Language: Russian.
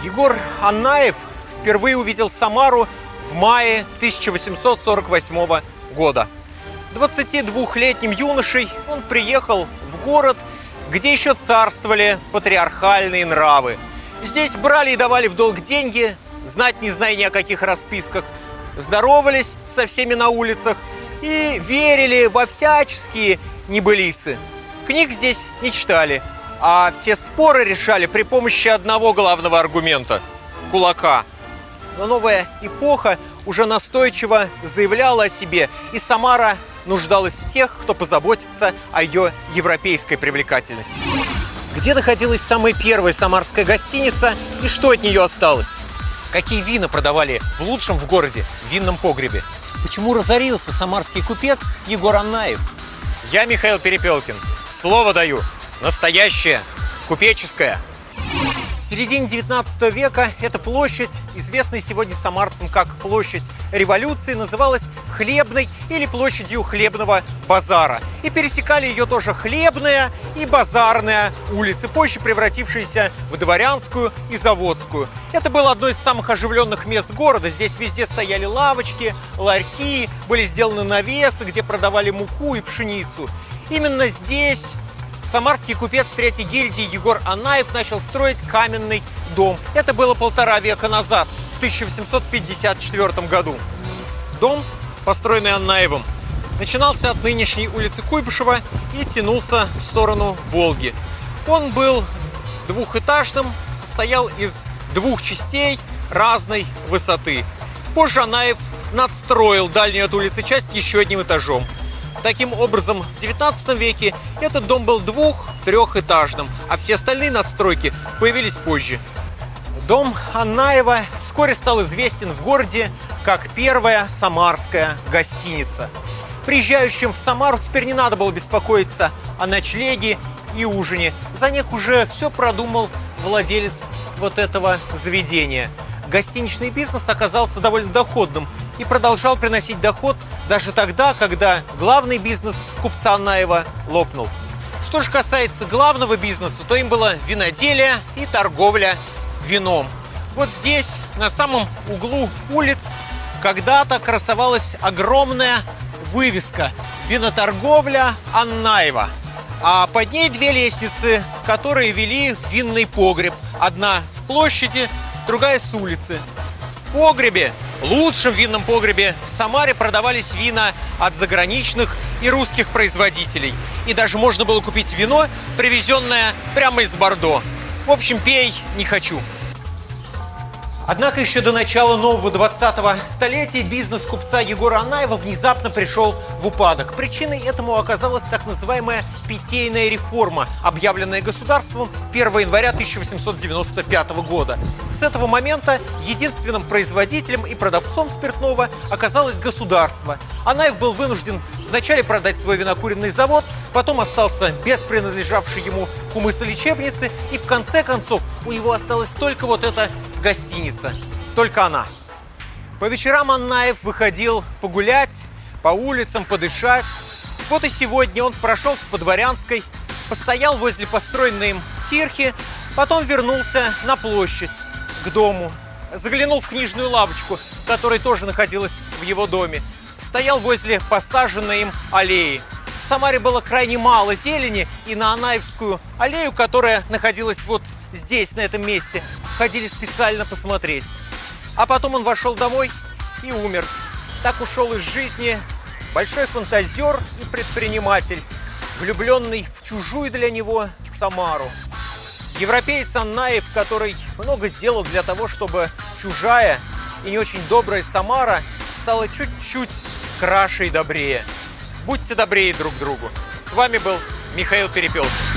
Егор Аннаев впервые увидел Самару в мае 1848 года. 22-летним юношей он приехал в город, где еще царствовали патриархальные нравы. Здесь брали и давали в долг деньги, знать не зная ни о каких расписках, здоровались со всеми на улицах и верили во всяческие небылицы. Книг здесь не читали, а все споры решали при помощи одного главного аргумента – кулака. Но новая эпоха уже настойчиво заявляла о себе, и Самара нуждалась в тех, кто позаботится о ее европейской привлекательности. Где находилась самая первая самарская гостиница и что от нее осталось? Какие вина продавали в лучшем в городе винном погребе? Почему разорился самарский купец Егор Аннаев? Я Михаил Перепелкин. Слово даю. Настоящее, купеческое. В середине 19 века эта площадь, известная сегодня самарцам как площадь Революции, называлась Хлебной или площадью Хлебного базара. И пересекали ее тоже Хлебная и Базарная улицы, позже превратившиеся в Дворянскую и Заводскую. Это было одно из самых оживленных мест города. Здесь везде стояли лавочки, ларьки, были сделаны навесы, где продавали муку и пшеницу. Именно здесь самарский купец третьей гильдии Егор Аннаев начал строить каменный дом. Это было 1,5 века назад, в 1854 году. Дом, построенный Аннаевым, начинался от нынешней улицы Куйбышева и тянулся в сторону Волги. Он был двухэтажным, состоял из двух частей разной высоты. Позже Аннаев надстроил дальнюю от улицы часть еще одним этажом. Таким образом, в 19 веке этот дом был двух-трехэтажным, а все остальные надстройки появились позже. Дом Аннаева вскоре стал известен в городе как первая самарская гостиница. Приезжающим в Самару теперь не надо было беспокоиться о ночлеге и ужине. За них уже все продумал владелец вот этого заведения. Гостиничный бизнес оказался довольно доходным и продолжал приносить доход даже тогда, когда главный бизнес купца Аннаева лопнул. Что же касается главного бизнеса, то им было виноделие и торговля вином. Вот здесь, на самом углу улиц, когда-то красовалась огромная вывеска «Виноторговля Аннаева». А под ней две лестницы, которые вели в винный погреб. Одна с площади, другая с улицы. В погребе, лучшем винном погребе в Самаре, продавались вина от заграничных и русских производителей. И даже можно было купить вино, привезенное прямо из Бордо. В общем, пей не хочу. Однако еще до начала нового 20-го столетия бизнес купца Егора Аннаева внезапно пришел в упадок. Причиной этому оказалась так называемая питейная реформа, объявленная государством 1 января 1895 года. С этого момента единственным производителем и продавцом спиртного оказалось государство. Аннаев был вынужден вначале продать свой винокуренный завод, потом остался без принадлежавшей ему кумыса-лечебницы, и в конце концов у него осталась только вот эта гостиница. Только она. По вечерам Аннаев выходил погулять, по улицам подышать. Вот и сегодня он прошелся по Дворянской, постоял возле построенной им кирхи, потом вернулся на площадь, к дому. Заглянул в книжную лавочку, которая тоже находилась в его доме. Стоял возле посаженной им аллеи. В Самаре было крайне мало зелени, и на Аннаевскую аллею, которая находилась вот здесь, на этом месте, ходили специально посмотреть. А потом он вошел домой и умер. Так ушел из жизни большой фантазер и предприниматель, влюбленный в чужую для него Самару. Европеец Аннаев, который много сделал для того, чтобы чужая и не очень добрая Самара стала чуть-чуть краше и добрее. Будьте добрее друг к другу. С вами был Михаил Перепелкин.